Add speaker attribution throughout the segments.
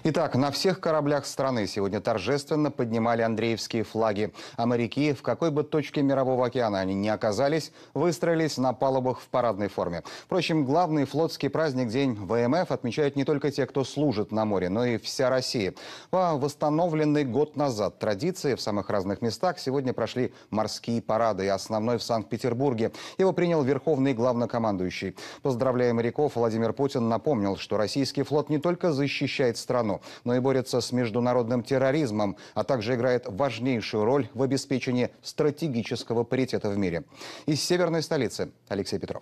Speaker 1: Итак, на всех кораблях страны сегодня торжественно поднимали андреевские флаги. А моряки, в какой бы точке Мирового океана они ни оказались, выстроились на палубах в парадной форме. Впрочем, главный флотский праздник День ВМФ отмечают не только те, кто служит на море, но и вся Россия. По восстановленной год назад традиции в самых разных местах сегодня прошли морские парады, и основной в Санкт-Петербурге. Его принял верховный главнокомандующий. Поздравляя моряков, Владимир Путин напомнил, что российский флот не только защищает страну, но и борется с международным терроризмом, а также играет важнейшую роль в обеспечении стратегического паритета в мире. Из северной столицы Алексей Петров.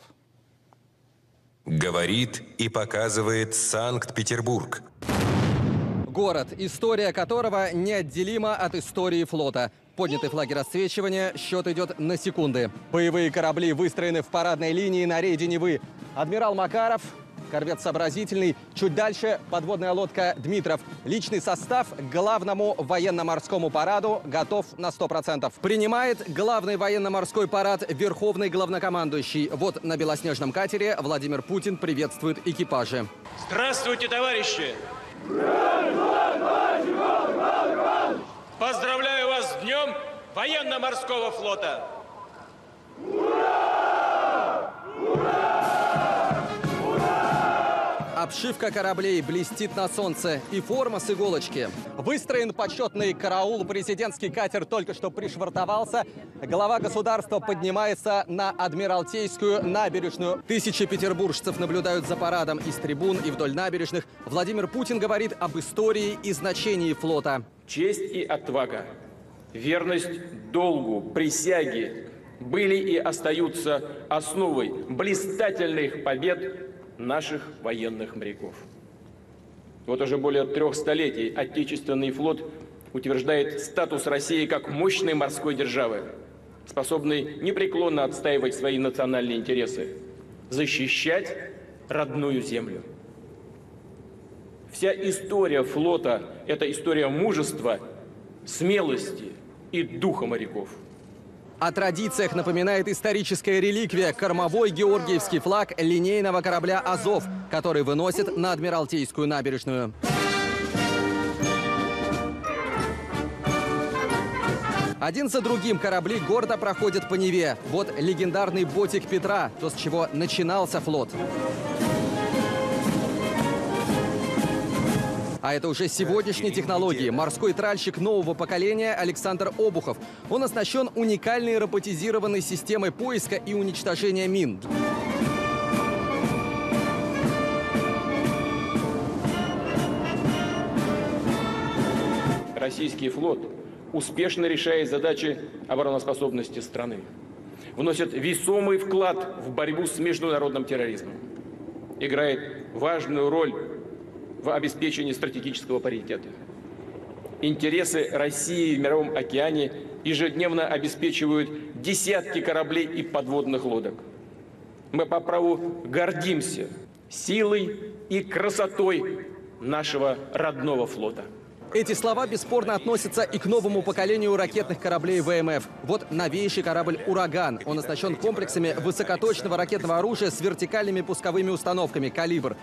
Speaker 2: Говорит и показывает Санкт-Петербург.
Speaker 3: Город, история которого неотделима от истории флота. Подняты флаги расцвечивания, счет идет на секунды. Боевые корабли выстроены в парадной линии на рейде Невы. Адмирал Макаров, корвет «Сообразительный», чуть дальше подводная лодка «Дмитров». Личный состав к главному военно-морскому параду готов на 100%. Принимает главный военно-морской парад верховный главнокомандующий. Вот на белоснежном катере Владимир Путин приветствует экипажи.
Speaker 4: Здравствуйте, товарищи! Поздравляю вас с Днем военно-морского флота!
Speaker 3: Обшивка кораблей блестит на солнце и форма с иголочки. Выстроен почетный караул, президентский катер только что пришвартовался. Глава государства поднимается на Адмиралтейскую набережную. Тысячи петербуржцев наблюдают за парадом из трибун и вдоль набережных. Владимир Путин говорит об истории и значении флота.
Speaker 5: Честь и отвага, верность долгу, присяге были и остаются основой блистательных побед наших военных моряков. Вот уже более 3 столетий Отечественный флот утверждает статус России как мощной морской державы, способной непреклонно отстаивать свои национальные интересы, защищать родную землю. Вся история флота – это история мужества, смелости и духа моряков.
Speaker 3: О традициях напоминает историческая реликвия – кормовой георгиевский флаг линейного корабля «Азов», который выносит на Адмиралтейскую набережную. Один за другим корабли гордо проходят по Неве. Вот легендарный ботик Петра, то, с чего начинался флот. А это уже сегодняшние технологии. Морской тральщик нового поколения Александр Обухов. Он оснащен уникальной роботизированной системой поиска и уничтожения мин.
Speaker 5: Российский флот успешно решает задачи обороноспособности страны. Вносит весомый вклад в борьбу с международным терроризмом. Играет важную роль в обеспечении стратегического паритета. Интересы России в Мировом океане ежедневно обеспечивают десятки кораблей и подводных лодок. Мы по праву гордимся силой и красотой нашего родного флота.
Speaker 3: Эти слова бесспорно относятся и к новому поколению ракетных кораблей ВМФ. Вот новейший корабль «Ураган». Он оснащен комплексами высокоточного ракетного оружия с вертикальными пусковыми установками «Калибр».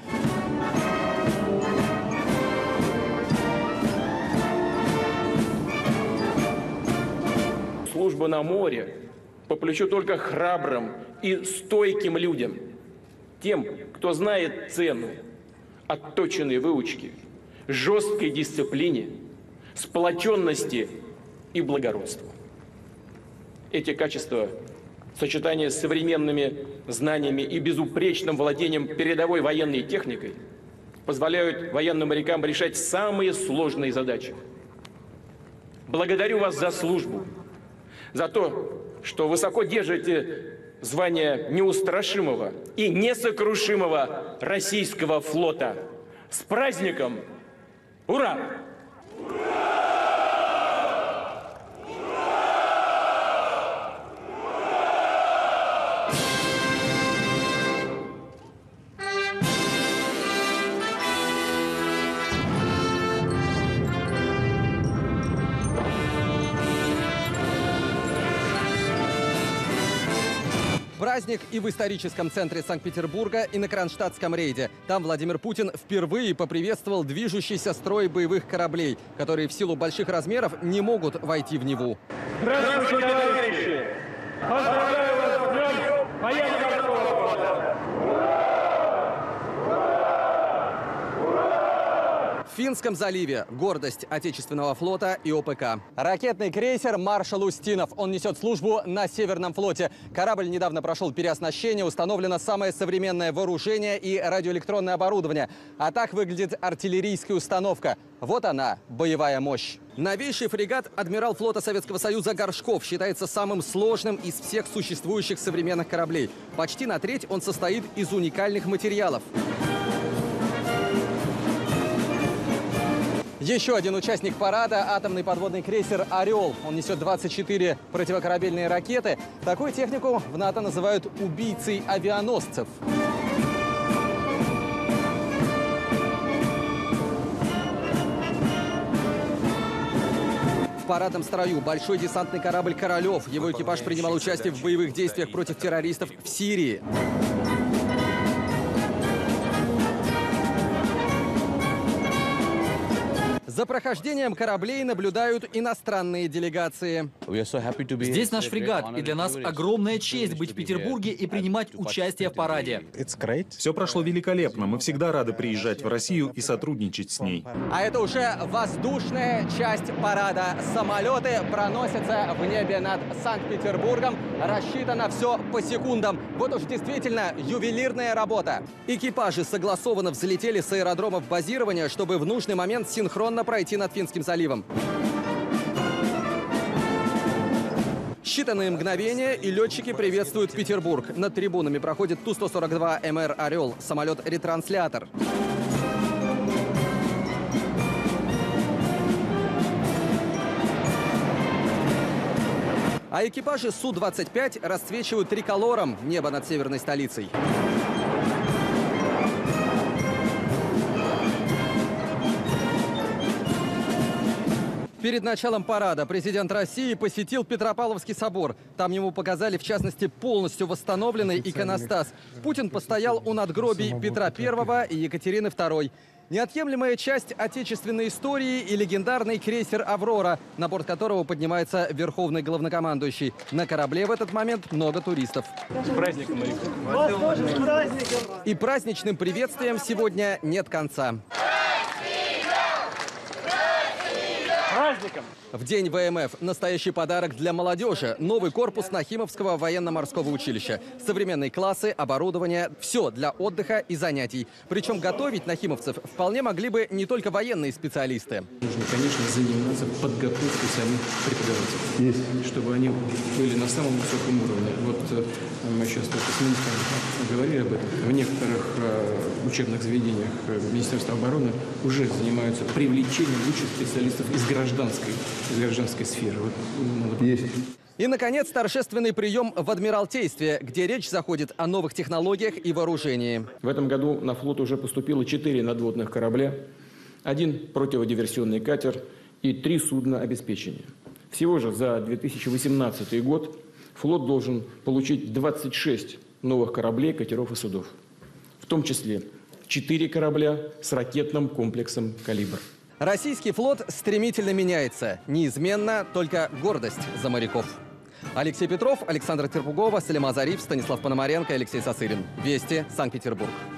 Speaker 5: Служба на море по плечу только храбрым и стойким людям, тем, кто знает цену отточенной выучки, жесткой дисциплине, сплоченности и благородства. Эти качества в сочетании с современными знаниями и безупречным владением передовой военной техникой позволяют военным морякам решать самые сложные задачи. Благодарю вас за службу, за то, что высоко держите звание неустрашимого и несокрушимого российского флота. С праздником! Ура!
Speaker 3: праздник и в историческом центре Санкт-Петербурга, и на Кронштадтском рейде. Там Владимир Путин впервые поприветствовал движущийся строй боевых кораблей, которые в силу больших размеров не могут войти в Неву.
Speaker 4: Здравствуйте, товарищи! Поздравляю вас с Днем военно-морского флота!
Speaker 3: В Финском заливе гордость отечественного флота и ОПК. Ракетный крейсер «Маршал Устинов». Он несет службу на Северном флоте. Корабль недавно прошел переоснащение, установлено самое современное вооружение и радиоэлектронное оборудование. А так выглядит артиллерийская установка. Вот она, боевая мощь. Новейший фрегат «Адмирал флота Советского Союза» Горшков считается самым сложным из всех существующих современных кораблей. Почти на треть он состоит из уникальных материалов. Еще один участник парада – атомный подводный крейсер «Орел». Он несет 24 противокорабельные ракеты. Такую технику в НАТО называют убийцей авианосцев. В парадном строю большой десантный корабль «Королев». Его экипаж принимал участие в боевых действиях против террористов в Сирии. За прохождением кораблей наблюдают иностранные делегации.
Speaker 6: Здесь наш фрегат, и для нас огромная честь быть в Петербурге и принимать участие в параде.
Speaker 7: Все прошло великолепно. Мы всегда рады приезжать в Россию и сотрудничать с ней.
Speaker 3: А это уже воздушная часть парада. Самолеты проносятся в небе над Санкт-Петербургом. Рассчитано все по секундам. Вот уж действительно ювелирная работа. Экипажи согласованно взлетели с аэродромов базирования, чтобы в нужный момент синхронно пройти над Финским заливом. Считанные мгновения, и летчики приветствуют Петербург. Над трибунами проходит Ту-142 МР «Орел», самолет-ретранслятор. А экипажи Су-25 расцвечивают триколором небо над северной столицей. Перед началом парада президент России посетил Петропавловский собор. Там ему показали, в частности, полностью восстановленный иконостас. Путин постоял у надгробий Петра I и Екатерины II. Неотъемлемая часть отечественной истории и легендарный крейсер «Аврора», на борт которого поднимается верховный главнокомандующий. На корабле в этот момент много туристов.
Speaker 4: С праздником, Марик!
Speaker 8: Вас тоже с праздником!
Speaker 3: И праздничным приветствием сегодня нет конца.
Speaker 4: Праздником!
Speaker 3: В день ВМФ настоящий подарок для молодежи. Новый корпус Нахимовского военно-морского училища. Современные классы, оборудование. Все для отдыха и занятий. Причем готовить нахимовцев вполне могли бы не только военные специалисты.
Speaker 5: Нужно, конечно, заниматься подготовкой самих преподавателей, чтобы они были на самом высоком уровне. Вот мы сейчас только с министром говорили об этом. В некоторых учебных заведениях Министерства обороны уже занимаются привлечением лучших специалистов из гражданской сферы. Вот, есть.
Speaker 3: И, наконец, торжественный прием в Адмиралтействе, где речь заходит о новых технологиях и вооружении.
Speaker 5: В этом году на флот уже поступило 4 надводных корабля, 1 противодиверсионный катер и 3 судна обеспечения. Всего же за 2018 год флот должен получить 26 новых кораблей, катеров и судов. В том числе 4 корабля с ракетным комплексом «Калибр».
Speaker 3: Российский флот стремительно меняется. Неизменно только гордость за моряков. Алексей Петров, Александр Терпугова, Салима Зариф, Станислав Пономаренко, Алексей Сосырин. Вести, Санкт-Петербург.